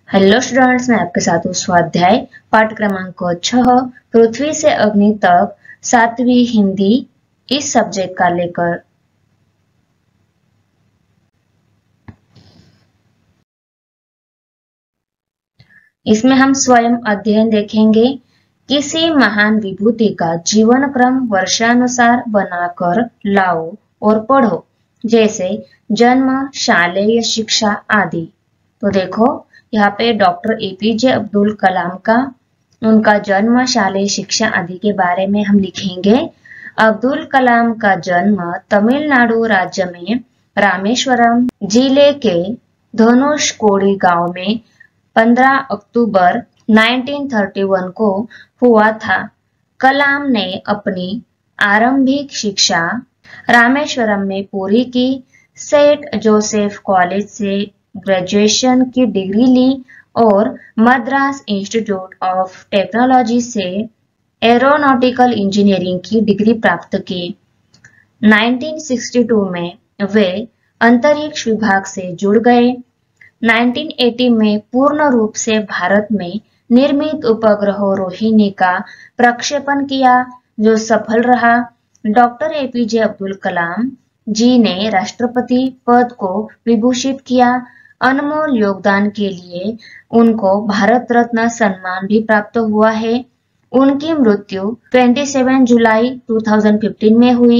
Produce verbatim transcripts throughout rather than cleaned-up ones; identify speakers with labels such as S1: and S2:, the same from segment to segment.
S1: Hello students, मैं आपके साथ हूँ स्वाध्याय पाठ क्रमांक छह पृथ्वी से अग्नि तक सातवीं हिंदी इस सब्जेक्ट का लेकर। इसमें हम स्वयं अध्ययन देखेंगे। किसी महान विभूति का जीवन क्रम वर्षानुसार बनाकर लाओ और पढ़ो, जैसे जन्म, शालेय शिक्षा आदि। तो देखो, यहाँ पे डॉक्टर एपीजे अब्दुल कलाम का उनका जन्म, शालेय शिक्षा आदि के बारे में हम लिखेंगे। अब्दुल कलाम का जन्म तमिलनाडु राज्य में रामेश्वरम जिले के धनुषकोडी गांव में पंद्रह अक्टूबर उन्नीस सौ इकतीस को हुआ था। कलाम ने अपनी आरंभिक शिक्षा रामेश्वरम में पूरी की। सेंट जोसेफ कॉलेज से ग्रेजुएशन की डिग्री ली और मद्रास इंस्टीट्यूट ऑफ टेक्नोलॉजी से एरोनॉटिकल इंजीनियरिंग की डिग्री प्राप्त की। उन्नीस सौ बासठ में वे अंतरिक्ष विभाग से जुड़ गए। उन्नीस सौ अस्सी में पूर्ण रूप से भारत में निर्मित उपग्रह रोहिणी का प्रक्षेपण किया, जो सफल रहा। डॉक्टर एपीजे अब्दुल कलाम जी ने राष्ट्रपति पद को विभूषित किया। अनमोल योगदान के लिए उनको भारत रत्न सम्मान भी प्राप्त हुआ है। उनकी मृत्यु सत्ताईस जुलाई दो हज़ार पंद्रह में हुई।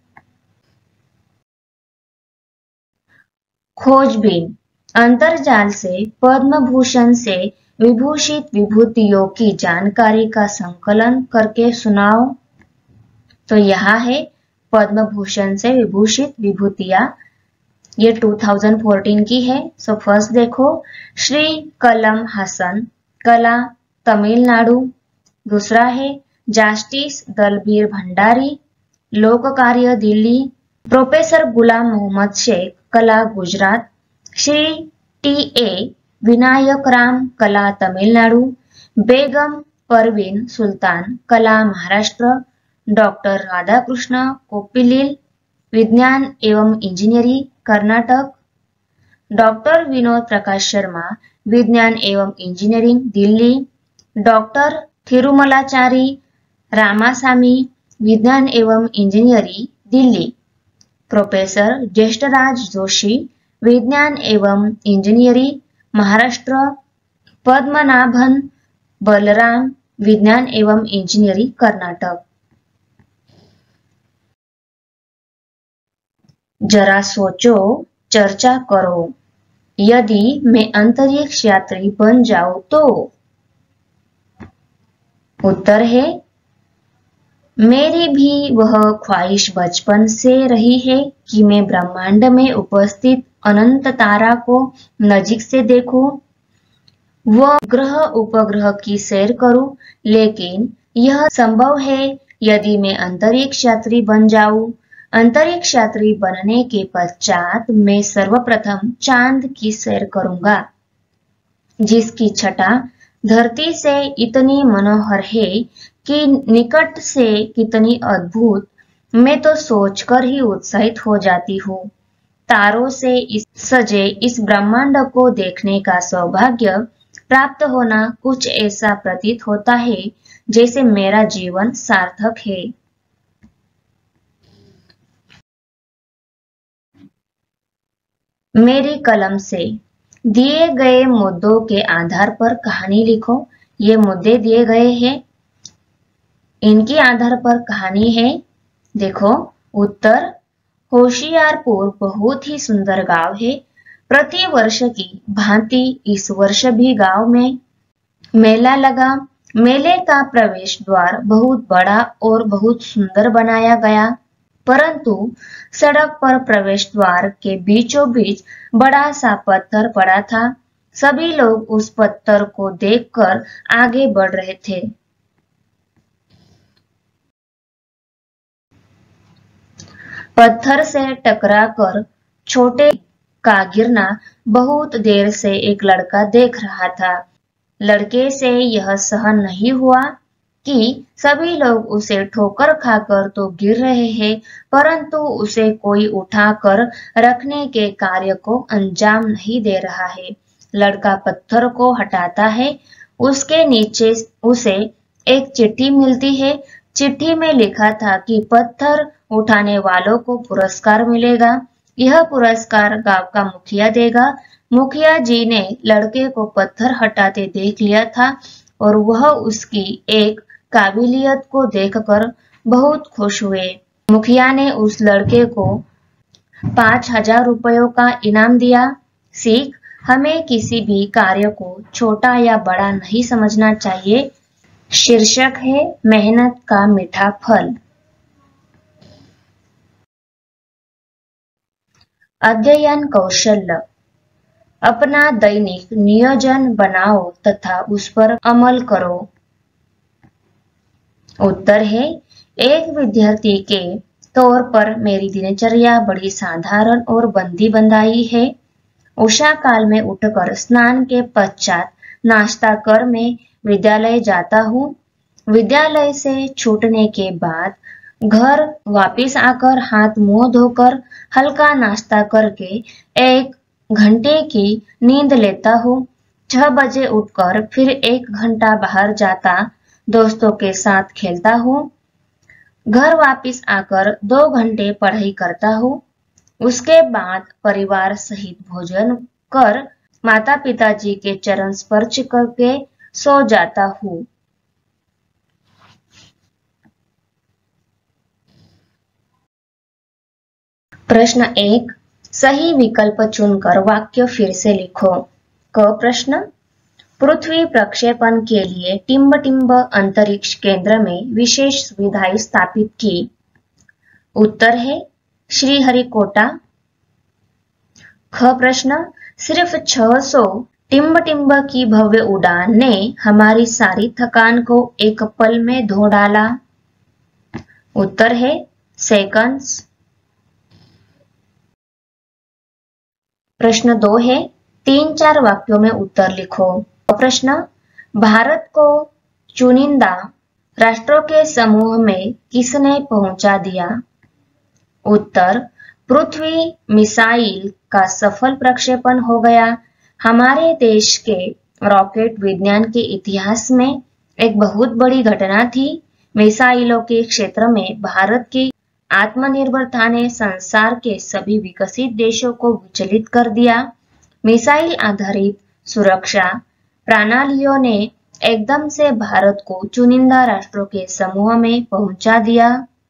S1: खोजबीन: अंतर्जाल से पद्म भूषण से विभूषित विभूतियों की जानकारी का संकलन करके सुनाओ। तो यहाँ है पद्म भूषण से विभूषित विभूतियां, ये दो हज़ार चौदह की है। सो फर्स्ट देखो, श्री कलम हसन, कला, तमिलनाडु। दूसरा है जस्टिस दलबीर भंडारी, लोक कार्य, दिल्ली। प्रोफेसर गुलाम मोहम्मद शेख, कला, गुजरात। श्री टी ए विनायक राम, कला, तमिलनाडु। बेगम परवीन सुल्तान, कला, महाराष्ट्र। डॉक्टर राधाकृष्ण कोप्पिलिल, विज्ञान एवं इंजीनियरिंग, कर्नाटक। डॉक्टर विनोद प्रकाश शर्मा, विज्ञान एवं इंजीनियरिंग, दिल्ली। डॉक्टर थिरुमलाचारी रामासामी, विज्ञान एवं इंजीनियरिंग, दिल्ली। प्रोफेसर ज्येष्ठराज जोशी, विज्ञान एवं इंजीनियरिंग, महाराष्ट्र। पद्मनाभन बलराम, विज्ञान एवं इंजीनियरिंग, कर्नाटक। जरा सोचो, चर्चा करो। यदि मैं अंतरिक्ष यात्री बन जाऊं तो? उत्तर है, मेरी भी वह ख्वाहिश बचपन से रही है कि मैं ब्रह्मांड में उपस्थित अनंत तारा को नजीक से देखूं, वह ग्रह उपग्रह की सैर करूं। लेकिन यह संभव है यदि मैं अंतरिक्ष यात्री बन जाऊं। अंतरिक्ष यात्री बनने के पश्चात मैं सर्वप्रथम चांद की सैर करूंगा, जिसकी छटा धरती से इतनी मनोहर है कि निकट से कितनी अद्भुत, मैं तो सोचकर ही उत्साहित हो जाती हूँ। तारों से इस सजे इस ब्रह्मांड को देखने का सौभाग्य प्राप्त होना कुछ ऐसा प्रतीत होता है जैसे मेरा जीवन सार्थक है। मेरी कलम से दिए गए मुद्दों के आधार पर कहानी लिखो। ये मुद्दे दिए गए हैं, इनके आधार पर कहानी है। देखो, उत्तर, होशियारपुर बहुत ही सुंदर गांव है। प्रति वर्ष की भांति इस वर्ष भी गांव में मेला लगा। मेले का प्रवेश द्वार बहुत बड़ा और बहुत सुंदर बनाया गया, परंतु सड़क पर प्रवेश द्वार के बीचों बीच बड़ा सा पत्थर पड़ा था। सभी लोग उस पत्थर को देखकर आगे बढ़ रहे थे। पत्थर से टकराकर छोटे का गिरना बहुत देर से एक लड़का देख रहा था। लड़के से यह सहन नहीं हुआ कि सभी लोग उसे ठोकर खाकर तो गिर रहे हैं, परंतु उसे कोई उठाकर रखने के कार्य को अंजाम नहीं दे रहा है। लड़का पत्थर को हटाता है। उसके नीचे उसे एक चिट्ठी मिलती है। चिट्ठी में लिखा था कि पत्थर उठाने वालों को पुरस्कार मिलेगा। यह पुरस्कार गांव का मुखिया देगा। मुखिया जी ने लड़के को पत्थर हटाते देख लिया था और वह उसकी एक काबिलियत को देखकर बहुत खुश हुए। मुखिया ने उस लड़के को पांच हजार रुपयों का इनाम दिया। सीख, हमें किसी भी कार्य को छोटा या बड़ा नहीं समझना चाहिए। शीर्षक है मेहनत का मीठा फल। अध्ययन कौशल्य। अपना दैनिक नियोजन बनाओ तथा उस पर अमल करो। उत्तर है, एक विद्यार्थी के तौर पर मेरी दिनचर्या बड़ी साधारण और बंदी बंधाई है। उषा काल में उठकर स्नान के पश्चात नाश्ता कर मैं विद्यालय जाता हूँ। विद्यालय से छूटने के बाद घर वापस आकर हाथ मुंह धोकर हल्का नाश्ता करके एक घंटे की नींद लेता हूँ। छह बजे उठकर फिर एक घंटा बाहर जाता दोस्तों के साथ खेलता हूँ। घर वापस आकर दो घंटे पढ़ाई करता हूँ। उसके बाद परिवार सहित भोजन कर माता पिताजी के चरण स्पर्श करके सो जाता हूँ। प्रश्न एक, सही विकल्प चुनकर वाक्य फिर से लिखो। क प्रश्न, पृथ्वी प्रक्षेपण के लिए टिम्ब-टिम्ब अंतरिक्ष केंद्र में विशेष सुविधाएं स्थापित की। उत्तर है श्रीहरिकोटा। ख प्रश्न, सिर्फ छह सौ टिम्ब-टिम्ब की भव्य उड़ान ने हमारी सारी थकान को एक पल में धो डाला। उत्तर है सेकंड्स। प्रश्न दो है, तीन चार वाक्यों में उत्तर लिखो। प्रश्न, भारत को चुनिंदा राष्ट्रों के समूह में किसने पहुंचा दिया। उत्तर, पृथ्वी मिसाइल का सफल प्रक्षेपण हो गया। हमारे देश के रॉकेट विज्ञान के इतिहास में एक बहुत बड़ी घटना थी। मिसाइलों के क्षेत्र में भारत की आत्मनिर्भरता ने संसार के सभी विकसित देशों को विचलित कर दिया। मिसाइल आधारित सुरक्षा प्रणालियों ने एकदम से भारत को चुनिंदा राष्ट्रों के समूह में पहुंचा दिया।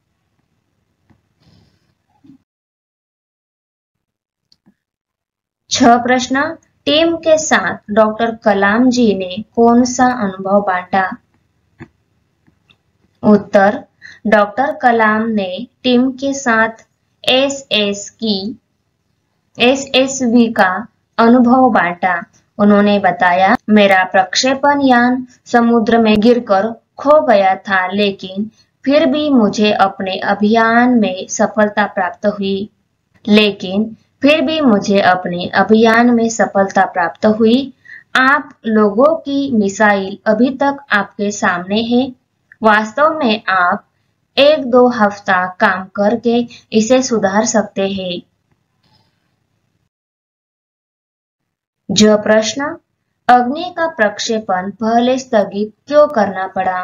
S1: छह प्रश्न, टीम के साथ डॉक्टर कलाम जी ने कौन सा अनुभव बांटा। उत्तर, डॉक्टर कलाम ने टीम के साथ एस एस की एस एस वी का अनुभव बांटा। उन्होंने बताया, मेरा प्रक्षेपण यान समुद्र में गिरकर खो गया था, लेकिन फिर भी मुझे अपने अभियान में सफलता प्राप्त हुई। लेकिन फिर भी मुझे अपने अभियान में सफलता प्राप्त हुई। आप लोगों की मिसाइल अभी तक आपके सामने है। वास्तव में आप एक दो हफ्ता काम करके इसे सुधार सकते हैं। जो प्रश्न, अग्नि का प्रक्षेपण पहले स्थगित क्यों करना पड़ा।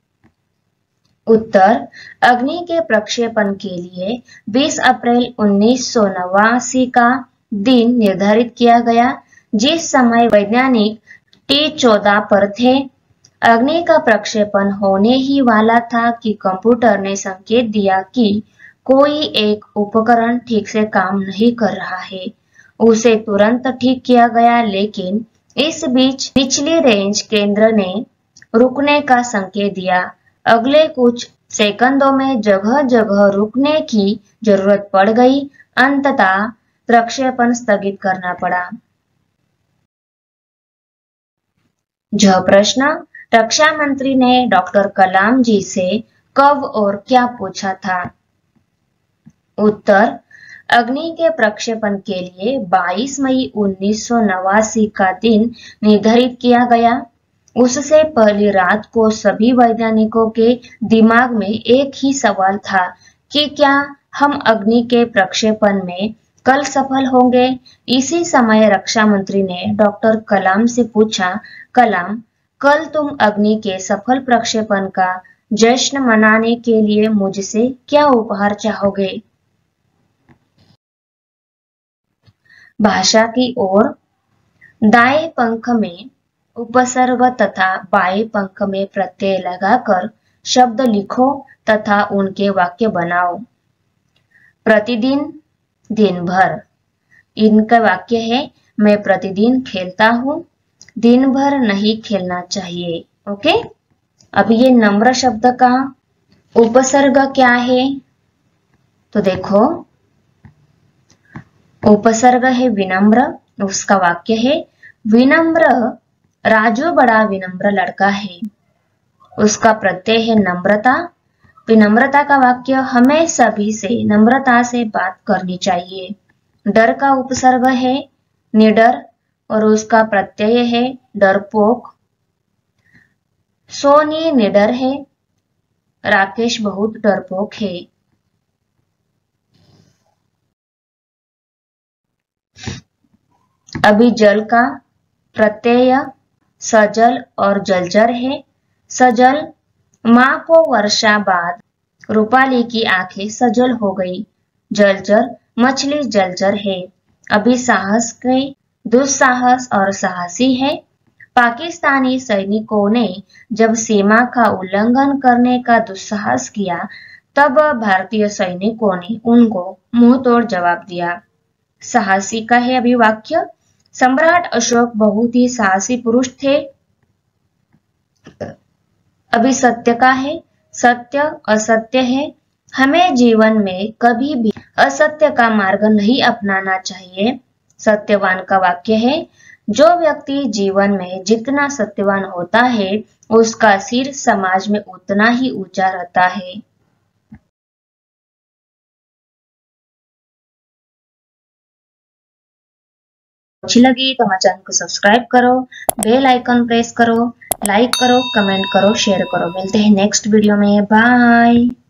S1: उत्तर, अग्नि के प्रक्षेपण के लिए बीस अप्रैल उन्नीस सौ नवासी का दिन निर्धारित किया गया, जिस समय वैज्ञानिक टी चौदह पर थे। अग्नि का प्रक्षेपण होने ही वाला था कि कंप्यूटर ने संकेत दिया कि कोई एक उपकरण ठीक से काम नहीं कर रहा है। उसे तुरंत ठीक किया गया, लेकिन इस बीच निचली रेंज केंद्र ने रुकने का संकेत दिया। अगले कुछ सेकंडों में जगह जगह रुकने की जरूरत पड़ गई। अंततः प्रक्षेपण स्थगित करना पड़ा। जो प्रश्न, रक्षा मंत्री ने डॉक्टर कलाम जी से कब और क्या पूछा था। उत्तर, अग्नि के प्रक्षेपण के लिए बाईस मई उन्नीस सौ नवासी का दिन निर्धारित किया गया। उससे पहली रात को सभी वैज्ञानिकों के दिमाग में एक ही सवाल था कि क्या हम अग्नि के प्रक्षेपण में कल सफल होंगे। इसी समय रक्षा मंत्री ने डॉक्टर कलाम से पूछा, कलाम, कल तुम अग्नि के सफल प्रक्षेपण का जश्न मनाने के लिए मुझसे क्या उपहार चाहोगे? भाषा की ओर, दाएं पंख में उपसर्ग तथा बाएं पंख में प्रत्यय लगाकर शब्द लिखो तथा उनके वाक्य बनाओ। प्रतिदिन, दिन भर। इनका वाक्य है, मैं प्रतिदिन खेलता हूँ, दिन भर नहीं खेलना चाहिए। ओके, अब ये नम्र शब्द का उपसर्ग क्या है? तो देखो, उपसर्ग है विनम्र, उसका वाक्य है, विनम्र राजू बड़ा विनम्र लड़का है। उसका प्रत्यय है नम्रता। विनम्रता का वाक्य, हमें सभी से नम्रता से बात करनी चाहिए। डर का उपसर्ग है निडर और उसका प्रत्यय है डरपोक। सोनी निडर है, राकेश बहुत डरपोक है। अभी जल का प्रत्यय सजल और जलचर है। सजल, माँ को वर्षा बाद रूपाली की आंखें सजल हो गई। जलचर, मछली जलचर है। अभी साहस के दुस्साहस और साहसी है। पाकिस्तानी सैनिकों ने जब सीमा का उल्लंघन करने का दुस्साहस किया, तब भारतीय सैनिकों ने उनको मुंह तोड़ जवाब दिया। साहसी का है अभी वाक्य, सम्राट अशोक बहुत ही साहसी पुरुष थे। अभी सत्य का है, सत्य असत्य है, हमें जीवन में कभी भी असत्य का मार्ग नहीं अपनाना चाहिए। सत्यवान का वाक्य है, जो व्यक्ति जीवन में जितना सत्यवान होता है, उसका सिर समाज में उतना ही ऊंचा रहता है। अच्छी लगी तो हमारे चैनल को सब्सक्राइब करो, बेल आइकन प्रेस करो, लाइक करो, कमेंट करो, शेयर करो। मिलते हैं नेक्स्ट वीडियो में। बाय।